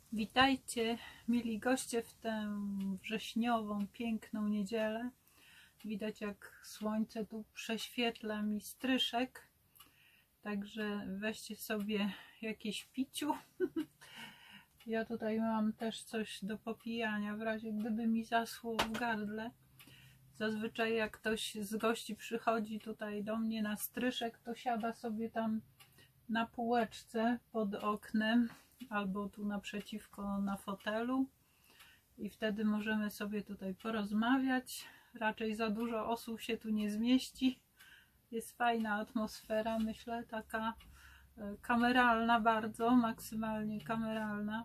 Witajcie, mili goście, w tę wrześniową, piękną niedzielę. Widać, jak słońce tu prześwietla mi stryszek. Także weźcie sobie jakieś piciu. Ja tutaj mam też coś do popijania, w razie gdyby mi zaschło w gardle. Zazwyczaj jak ktoś z gości przychodzi tutaj do mnie na stryszek, to siada sobie tam na półeczce pod oknem albo tu naprzeciwko na fotelu i wtedy możemy sobie tutaj porozmawiać. Raczej za dużo osób się tu nie zmieści. Jest fajna atmosfera, myślę, taka kameralna bardzo, maksymalnie kameralna.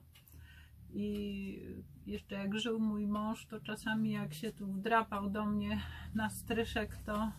I jeszcze jak żył mój mąż, to czasami jak się tu wdrapał do mnie na stryszek,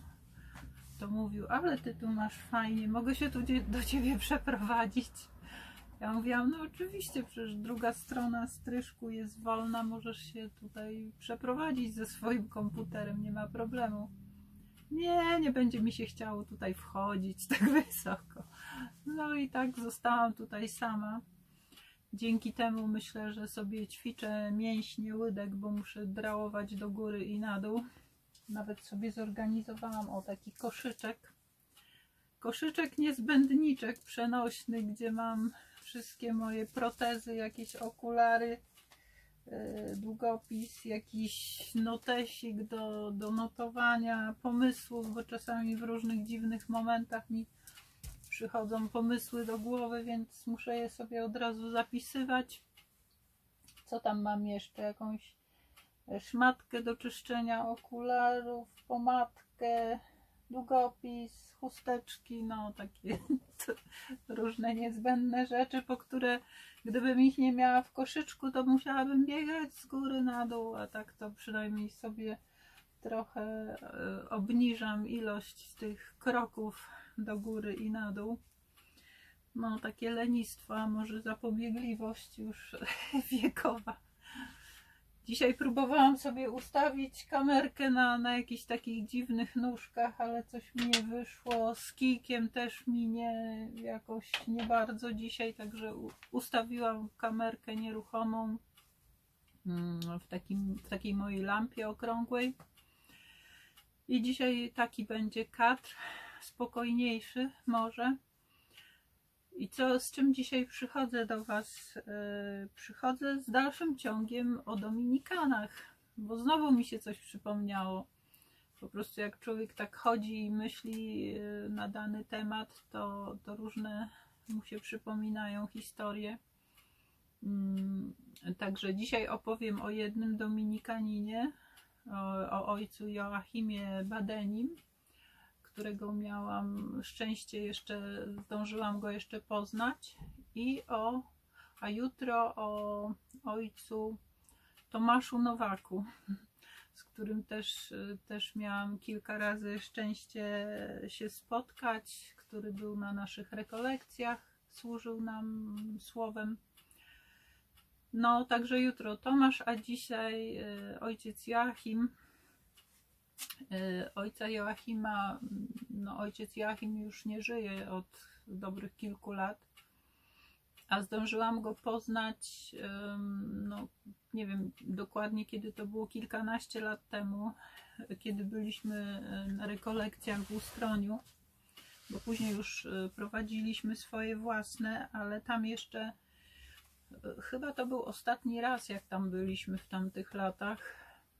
to mówił: ale ty tu masz fajnie, mogę się tu do ciebie przeprowadzić? Ja mówiłam: no oczywiście, przecież druga strona stryszku jest wolna, możesz się tutaj przeprowadzić ze swoim komputerem, nie ma problemu. Nie będzie mi się chciało tutaj wchodzić tak wysoko. No i tak zostałam tutaj sama. Dzięki temu myślę, że sobie ćwiczę mięśnie łydek, bo muszę drałować do góry i na dół. Nawet sobie zorganizowałam taki koszyczek. Koszyczek niezbędniczek przenośny, gdzie mam wszystkie moje protezy, jakieś okulary, długopis, jakiś notesik do notowania pomysłów, bo czasami w różnych dziwnych momentach mi przychodzą pomysły do głowy, więc muszę je sobie od razu zapisywać. Co tam mam jeszcze? Jakąś szmatkę do czyszczenia okularów, pomadkę, długopis, chusteczki, no takie różne niezbędne rzeczy, po które gdybym ich nie miała w koszyczku, to musiałabym biegać z góry na dół, a tak to przynajmniej sobie trochę obniżam ilość tych kroków do góry i na dół. No takie lenistwo, a może zapobiegliwość już wiekowa. Dzisiaj próbowałam sobie ustawić kamerkę na jakichś takich dziwnych nóżkach, ale coś mi nie wyszło. Z kijkiem też mi jakoś nie bardzo dzisiaj, także ustawiłam kamerkę nieruchomą w takiej mojej lampie okrągłej. I dzisiaj taki będzie kadr, spokojniejszy może. I z czym dzisiaj przychodzę do Was? Przychodzę z dalszym ciągiem o Dominikanach, bo znowu mi się coś przypomniało. Po prostu jak człowiek tak chodzi i myśli na dany temat, to różne mu się przypominają historie. Także dzisiaj opowiem o jednym Dominikaninie, o ojcu Joachimie Badenim, którego miałam szczęście, zdążyłam go jeszcze poznać, a jutro o ojcu Tomaszu Nowaku, z którym też miałam kilka razy szczęście się spotkać, który był na naszych rekolekcjach, służył nam słowem. No, także jutro Tomasz, a dzisiaj ojciec Joachim. Ojca Joachima, no ojciec Joachim już nie żyje od dobrych kilku lat, a zdążyłam go poznać, no nie wiem dokładnie kiedy to było, kilkanaście lat temu, kiedy byliśmy na rekolekcjach w Ustroniu, bo później już prowadziliśmy swoje własne, ale tam jeszcze chyba to był ostatni raz, jak tam byliśmy w tamtych latach.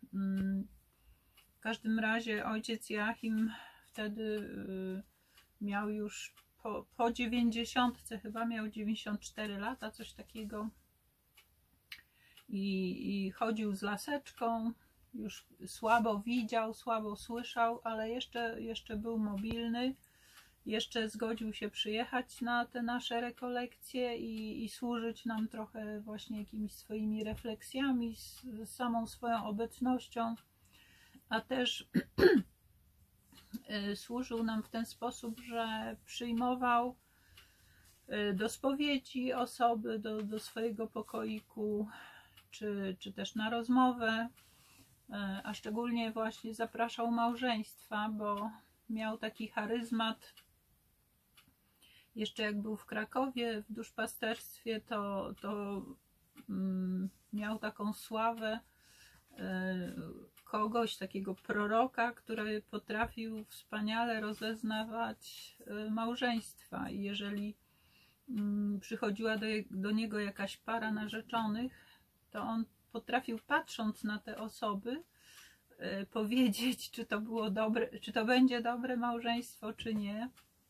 W każdym razie ojciec Joachim wtedy miał już po 90, chyba miał 94 lata, coś takiego. I chodził z laseczką, już słabo widział, słabo słyszał, ale jeszcze był mobilny. Jeszcze zgodził się przyjechać na te nasze rekolekcje i służyć nam trochę właśnie jakimiś swoimi refleksjami, z samą swoją obecnością. A też służył nam w ten sposób, że przyjmował do spowiedzi osoby, do swojego pokoiku, czy też na rozmowę, a szczególnie właśnie zapraszał małżeństwa, bo miał taki charyzmat. Jeszcze jak był w Krakowie w duszpasterstwie, to miał taką sławę kogoś, takiego proroka, który potrafił wspaniale rozeznawać małżeństwa. I jeżeli przychodziła do niego jakaś para narzeczonych, to on potrafił, patrząc na te osoby, powiedzieć, czy to było dobre, czy to będzie dobre małżeństwo, czy nie.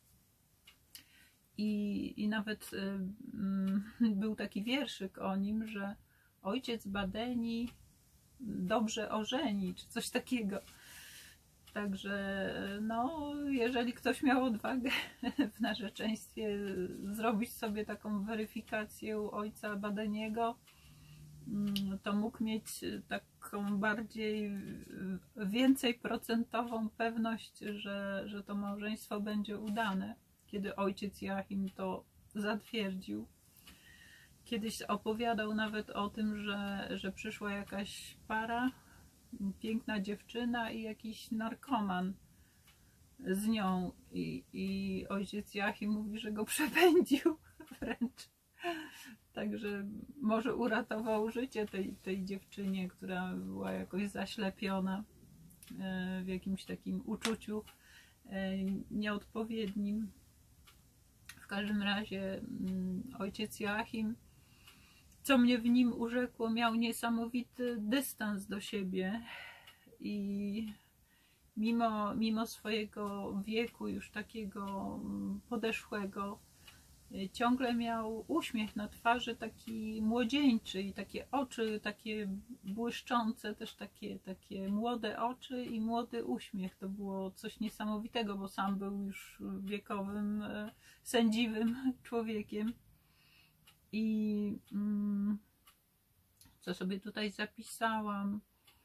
I nawet był taki wierszyk o nim, że ojciec Badeni dobrze ożeni, czy coś takiego. Także no, jeżeli ktoś miał odwagę w narzeczeństwie zrobić sobie taką weryfikację u ojca Badeniego, to mógł mieć taką więcej procentową pewność, że to małżeństwo będzie udane, kiedy ojciec Joachim to zatwierdził. Kiedyś opowiadał nawet o tym, że przyszła jakaś para, piękna dziewczyna i jakiś narkoman z nią. I ojciec Joachim mówi, że go przepędził wręcz. Także może uratował życie tej dziewczynie, która była jakoś zaślepiona w jakimś takim uczuciu nieodpowiednim. W każdym razie ojciec Joachim, co mnie w nim urzekło, miał niesamowity dystans do siebie i mimo swojego wieku już takiego podeszłego, ciągle miał uśmiech na twarzy, taki młodzieńczy, i takie oczy takie błyszczące, też takie młode oczy i młody uśmiech. To było coś niesamowitego, bo sam był już wiekowym, sędziwym człowiekiem. I co sobie tutaj zapisałam?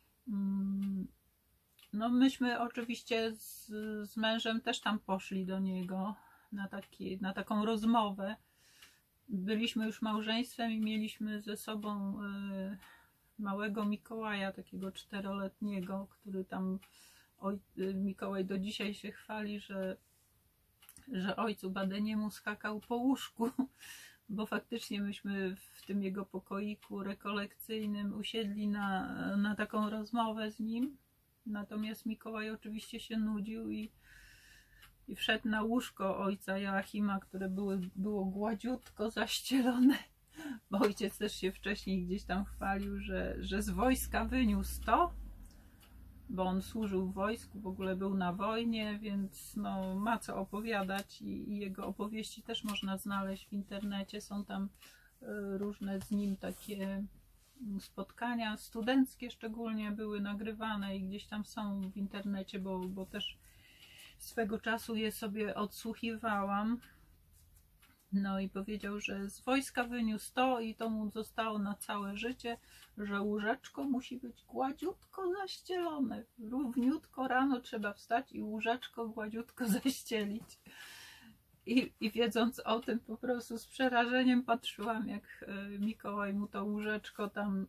No myśmy oczywiście z mężem też tam poszli do niego na taką rozmowę. Byliśmy już małżeństwem i mieliśmy ze sobą małego Mikołaja, takiego 4-letniego, który tam Mikołaj do dzisiaj się chwali, że ojcu Badeniemu skakał po łóżku, bo faktycznie myśmy w tym jego pokoiku rekolekcyjnym usiedli na taką rozmowę z nim. Natomiast Mikołaj oczywiście się nudził i wszedł na łóżko ojca Joachima, które było gładziutko zaścielone, bo ojciec też się wcześniej gdzieś tam chwalił, że z wojska wyniósł to, bo on służył w wojsku, w ogóle był na wojnie, więc no, ma co opowiadać i jego opowieści też można znaleźć w internecie. Są tam różne z nim takie spotkania studenckie szczególnie były nagrywane i gdzieś tam są w internecie, bo też swego czasu je sobie odsłuchiwałam. No i powiedział, że z wojska wyniósł to i to mu zostało na całe życie, że łóżeczko musi być gładziutko zaścielone. Równiutko rano trzeba wstać i łóżeczko gładziutko zaścielić. I wiedząc o tym, po prostu z przerażeniem patrzyłam, jak Mikołaj mu to łóżeczko tam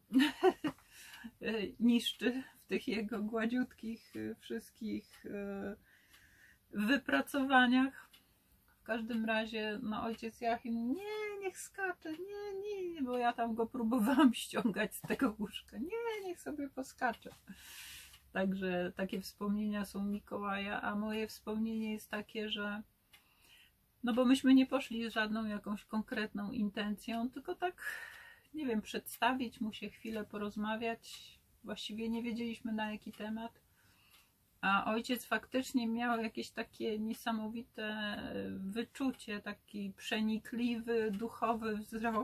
niszczy w tych jego gładziutkich wszystkich wypracowaniach. W każdym razie no, ojciec Joachim, niech skacze, nie, bo ja tam go próbowałam ściągać z tego łóżka. Niech sobie poskacze. Także takie wspomnienia są Mikołaja, a moje wspomnienie jest takie, że no bo myśmy nie poszli z żadną jakąś konkretną intencją, tylko tak, nie wiem, przedstawić mu się, chwilę porozmawiać. Właściwie nie wiedzieliśmy na jaki temat. A ojciec faktycznie miał jakieś takie niesamowite wyczucie, taki przenikliwy, duchowy wzrok,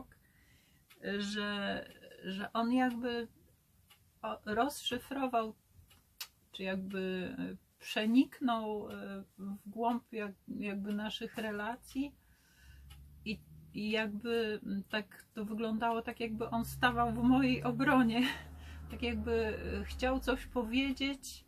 że on jakby rozszyfrował, czy jakby przeniknął w głąb jakby naszych relacji i jakby tak to wyglądało, tak jakby on stawał w mojej obronie, tak jakby chciał coś powiedzieć,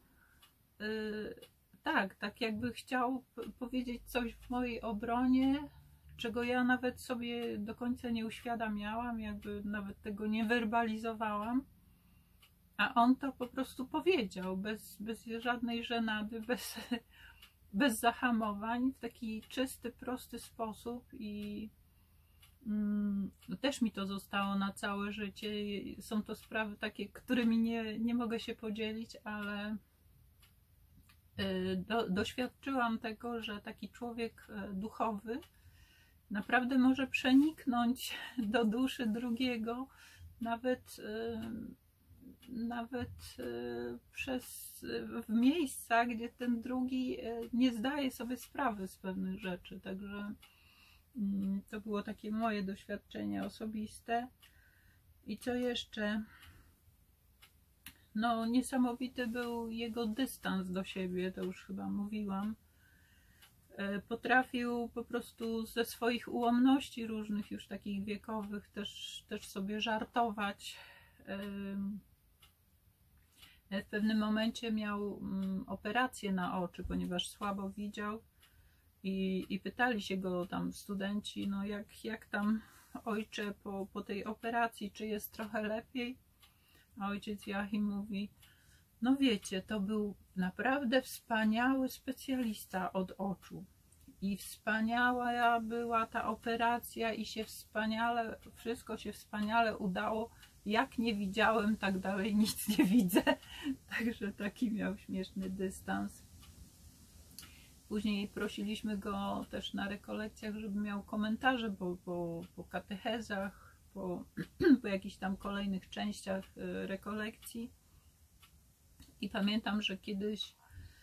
tak jakby chciał powiedzieć coś w mojej obronie, czego ja nawet sobie do końca nie uświadamiałam, jakby nawet tego nie werbalizowałam. A on to po prostu powiedział, bez żadnej żenady, bez zahamowań, w taki czysty, prosty sposób. I też mi to zostało na całe życie. Są to sprawy takie, którymi nie mogę się podzielić, ale doświadczyłam tego, że taki człowiek duchowy naprawdę może przeniknąć do duszy drugiego, nawet w miejsca, gdzie ten drugi nie zdaje sobie sprawy z pewnych rzeczy. Także to było takie moje doświadczenie osobiste. I co jeszcze? No, niesamowity był jego dystans do siebie, to już chyba mówiłam. Potrafił po prostu ze swoich ułomności różnych, już takich wiekowych, też sobie żartować. W pewnym momencie miał operację na oczy, ponieważ słabo widział i pytali się go tam studenci, no jak tam ojcze po tej operacji, czy jest trochę lepiej? A ojciec Joachim mówi, no wiecie, to był naprawdę wspaniały specjalista od oczu i wspaniała była ta operacja i wszystko się wspaniale udało. Jak nie widziałem, tak dalej nic nie widzę. Także taki miał śmieszny dystans. Później prosiliśmy go też na rekolekcjach, żeby miał komentarze po katechezach, po jakichś tam kolejnych częściach rekolekcji. I pamiętam, że kiedyś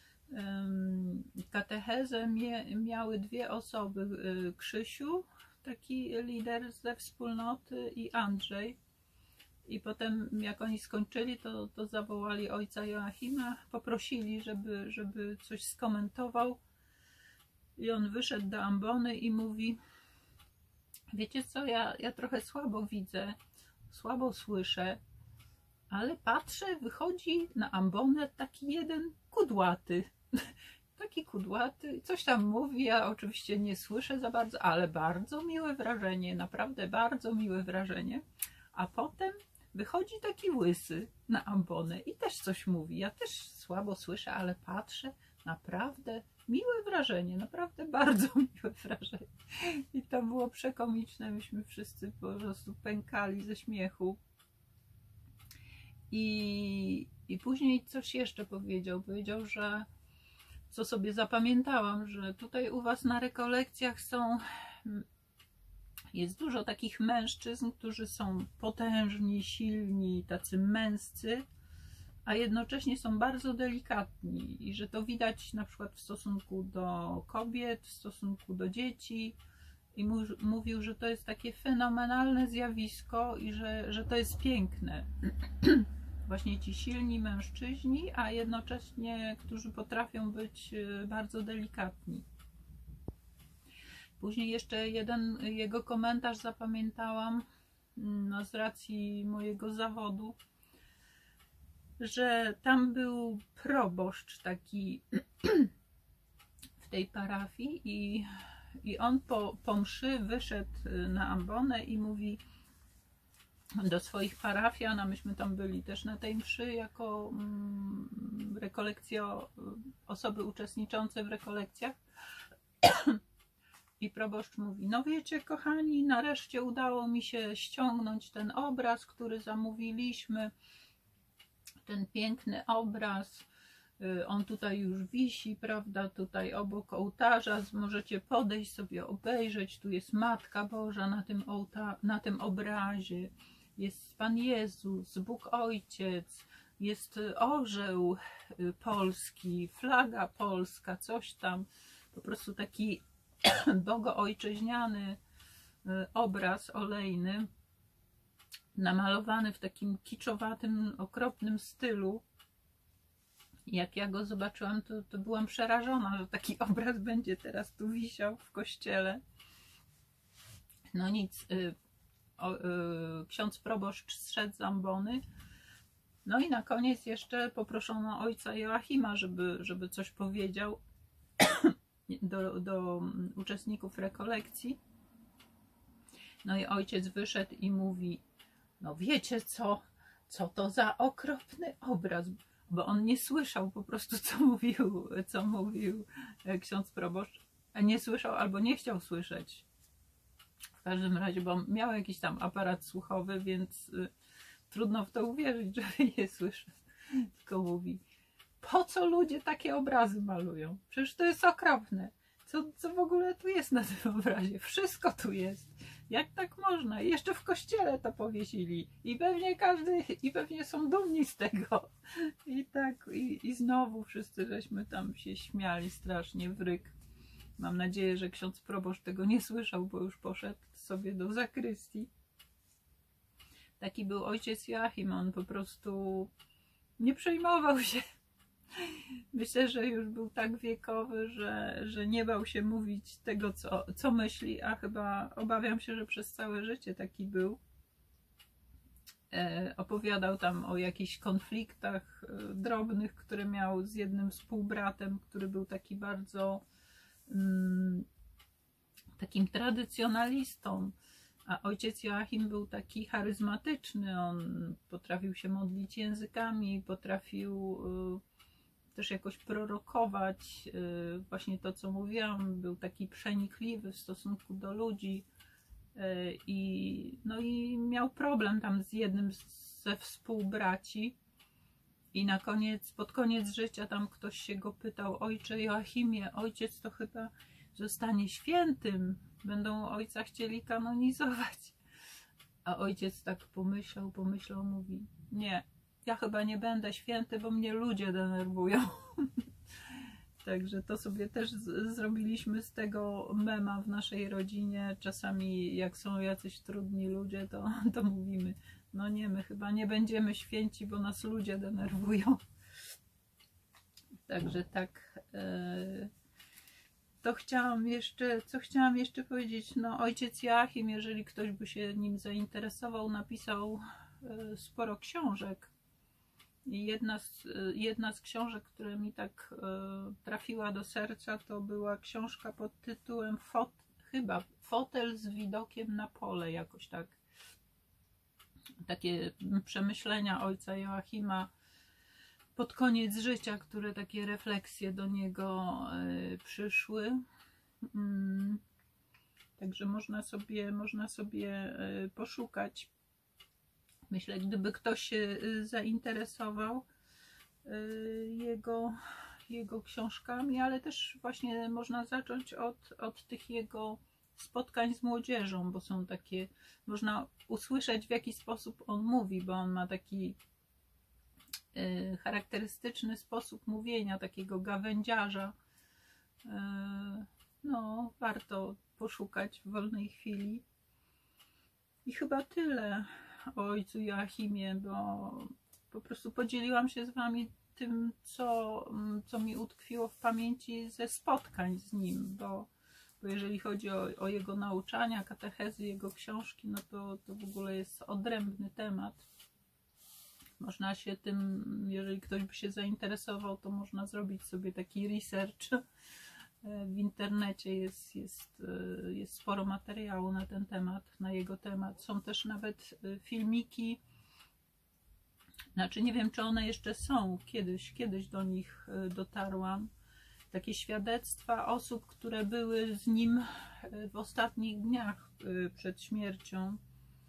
katechezę miały dwie osoby. Krzysiu, taki lider ze wspólnoty, i Andrzej. I potem jak oni skończyli, to zawołali ojca Joachima, poprosili, żeby coś skomentował. I on wyszedł do ambony i mówi, wiecie co, ja trochę słabo widzę, słabo słyszę, ale patrzę, wychodzi na ambonę taki jeden kudłaty. Taki kudłaty, coś tam mówi, ja oczywiście nie słyszę za bardzo, ale bardzo miłe wrażenie, naprawdę bardzo miłe wrażenie. A potem wychodzi taki łysy na ambonę i też coś mówi. Ja też słabo słyszę, ale patrzę, naprawdę miłe wrażenie, naprawdę bardzo miłe wrażenie. I to było przekomiczne, myśmy wszyscy po prostu pękali ze śmiechu. I później coś jeszcze powiedział. Powiedział, że co sobie zapamiętałam, że tutaj u was na rekolekcjach jest dużo takich mężczyzn, którzy są potężni, silni, tacy męscy, a jednocześnie są bardzo delikatni i że to widać na przykład w stosunku do kobiet, w stosunku do dzieci. I mówił, że to jest takie fenomenalne zjawisko i że to jest piękne. Właśnie ci silni mężczyźni, a jednocześnie którzy potrafią być bardzo delikatni. Później jeszcze jeden jego komentarz zapamiętałam, no z racji mojego zawodu, że tam był proboszcz taki w tej parafii i on po mszy wyszedł na ambonę i mówi do swoich parafian, a myśmy tam byli też na tej mszy jako osoby uczestniczące w rekolekcjach. I proboszcz mówi, no wiecie kochani, nareszcie udało mi się ściągnąć ten obraz, który zamówiliśmy, ten piękny obraz, on tutaj już wisi, prawda, tutaj obok ołtarza, możecie podejść sobie obejrzeć, tu jest Matka Boża na tym obrazie, jest Pan Jezus, Bóg Ojciec, jest orzeł polski, flaga polska, coś tam, po prostu taki bogoojczyźniany obraz olejny, namalowany w takim kiczowatym, okropnym stylu. Jak ja go zobaczyłam, to byłam przerażona, że taki obraz będzie teraz tu wisiał w kościele. No nic, ksiądz proboszcz zszedł z ambony. No i na koniec jeszcze poproszono ojca Joachima, żeby coś powiedział do uczestników rekolekcji. No i ojciec wyszedł i mówi, no wiecie co to za okropny obraz, bo on nie słyszał po prostu co mówił ksiądz proboszcz, nie słyszał albo nie chciał słyszeć. W każdym razie, bo miał jakiś tam aparat słuchowy, więc trudno w to uwierzyć, że nie słyszy. Tylko mówi, po co ludzie takie obrazy malują? Przecież to jest okropne. Co w ogóle tu jest na tym obrazie? Wszystko tu jest. Jak tak można? I jeszcze w kościele to powiesili. I pewnie są dumni z tego. I tak, i znowu wszyscy żeśmy tam się śmiali strasznie w ryk. Mam nadzieję, że ksiądz proboszcz tego nie słyszał, bo już poszedł sobie do zakrystii. Taki był ojciec Joachim, on po prostu nie przejmował się. Myślę, że już był tak wiekowy, że nie bał się mówić tego, co myśli, a chyba obawiam się, że przez całe życie taki był. Opowiadał tam o jakichś konfliktach drobnych, które miał z jednym współbratem, który był taki bardzo takim tradycjonalistą, a ojciec Joachim był taki charyzmatyczny, on potrafił się modlić językami, potrafił też jakoś prorokować, właśnie to, co mówiłam, był taki przenikliwy w stosunku do ludzi no i miał problem tam z jednym ze współbraci i pod koniec życia tam ktoś się go pytał, ojcze Joachimie, ojciec to chyba zostanie świętym, będą ojca chcieli kanonizować. A ojciec tak pomyślał, mówi, nie, ja chyba nie będę święty, bo mnie ludzie denerwują. Także to sobie też zrobiliśmy z tego mema w naszej rodzinie. Czasami jak są jacyś trudni ludzie, to mówimy, no nie, my chyba nie będziemy święci, bo nas ludzie denerwują. Także tak, co chciałam jeszcze powiedzieć, no ojciec Joachim, jeżeli ktoś by się nim zainteresował, napisał sporo książek. I jedna z książek, która mi tak trafiła do serca, to była książka pod tytułem chyba Fotel z widokiem na pole, jakoś tak. Takie przemyślenia ojca Joachima pod koniec życia, które takie refleksje do niego przyszły. Także można sobie poszukać. Myślę, gdyby ktoś się zainteresował jego książkami, ale też właśnie można zacząć od tych jego spotkań z młodzieżą, bo są takie, można usłyszeć, w jaki sposób on mówi, bo on ma taki charakterystyczny sposób mówienia, takiego gawędziarza. No, warto poszukać w wolnej chwili. I chyba tyle o ojcu Joachimie, bo po prostu podzieliłam się z wami tym, co mi utkwiło w pamięci ze spotkań z nim, bo jeżeli chodzi o jego nauczania, katechezy, jego książki, no to w ogóle jest odrębny temat. Można się tym, jeżeli ktoś by się zainteresował, to można zrobić sobie taki research. W internecie jest sporo materiału na ten temat, na jego temat. Są też nawet filmiki, znaczy nie wiem, czy one jeszcze są, kiedyś do nich dotarłam. Takie świadectwa osób, które były z nim w ostatnich dniach przed śmiercią.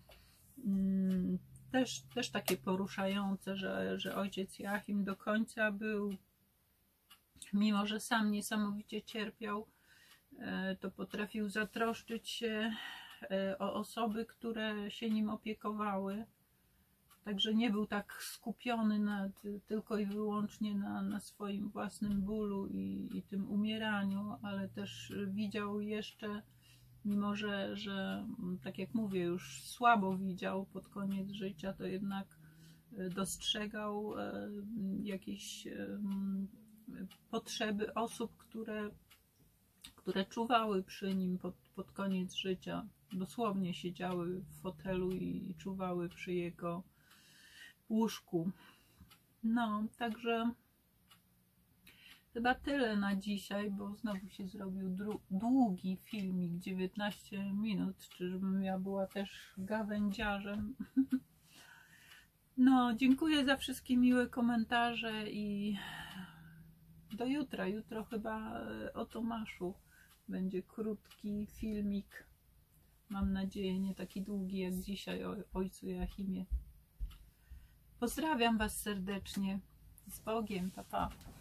Też takie poruszające, że ojciec Joachim do końca był, mimo że sam niesamowicie cierpiał, to potrafił zatroszczyć się o osoby, które się nim opiekowały. Także nie był tak skupiony tylko i wyłącznie na swoim własnym bólu i tym umieraniu, ale też widział jeszcze, mimo że tak jak mówię, już słabo widział pod koniec życia, to jednak dostrzegał jakieś potrzeby osób, które czuwały przy nim pod koniec życia. Dosłownie siedziały w fotelu i czuwały przy jego łóżku. No, także chyba tyle na dzisiaj, bo znowu się zrobił długi filmik, 19 minut, czyżbym ja była też gawędziarzem. No, dziękuję za wszystkie miłe komentarze i do jutra. Jutro chyba o Tomaszu będzie krótki filmik. Mam nadzieję, nie taki długi jak dzisiaj o ojcu Joachimie. Pozdrawiam Was serdecznie. Z Bogiem, pa, pa.